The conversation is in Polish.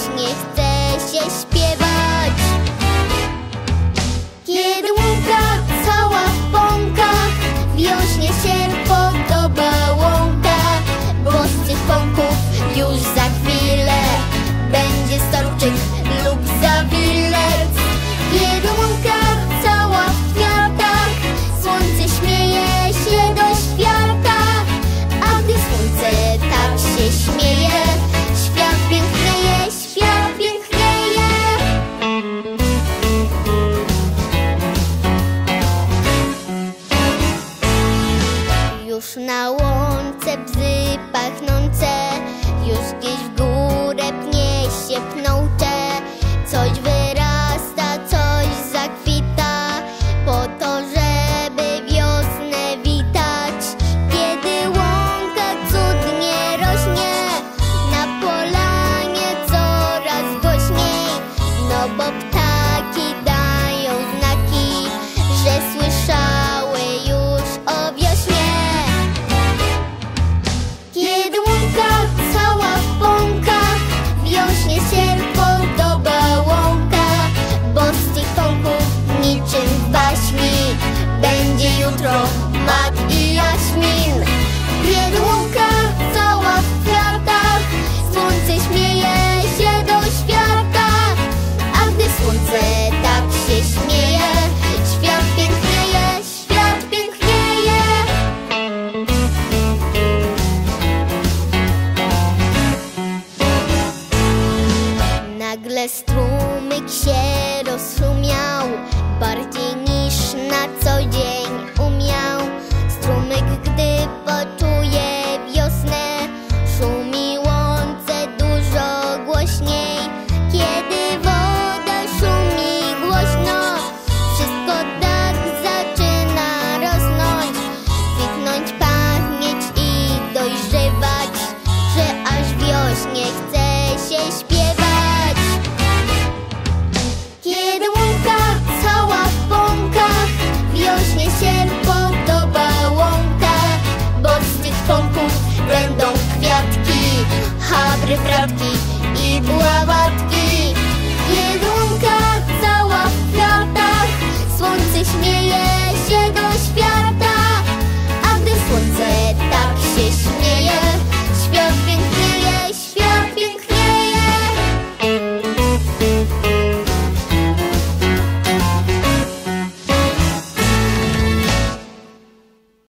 wiośnie chce się śpiewać. Kiedy łąka cała w pąkach, wiośnie się podoba łąka, bo z tych pąków już za chwilę będzie storczyk lub zawilec. Kiedy łąka cała w kwiatach, słońce śmieje się do świata, a gdy słońce tak się śmieje, świat pięknieje, świat pięknieje. Już na łące bzy pachnące, już gdzieś w górę pnie się pnącze. Coś wyrasta, coś zakwita, po to, żeby wiosnę witać. Kiedy łąka cudnie rośnie, na polanie coraz głośniej, no bo ptaki dają znaki, że słyszały już o wiośnie. Kiedy łąka cała w pąkach, wiośnie się podoba łąka, bo z tych pąków niczym w baśni będzie jutro mak i jaśmin. Kiedy łąka cała w kwiatach, słońce śmieje się do świata, a gdy słońce tak się śmieje, świat pięknieje, świat pięknieje. Nagle strumyk się rozszumiał, bardziej niż na co dzień umiał. Strumyk, gdy poczuje wiosnę, szumi łące dużo głośniej. Kiedy woda szumi głośno, wszystko tak zaczyna rosnąć, kwitnąć, pachnieć i dojrzewać, że aż wiośnie chce się śpiewać. Kiedy łąka cała w pąkach, wiośnie się podoba łąka, bo z tych pąków będą kwiatki, habry, fratki i buławatki.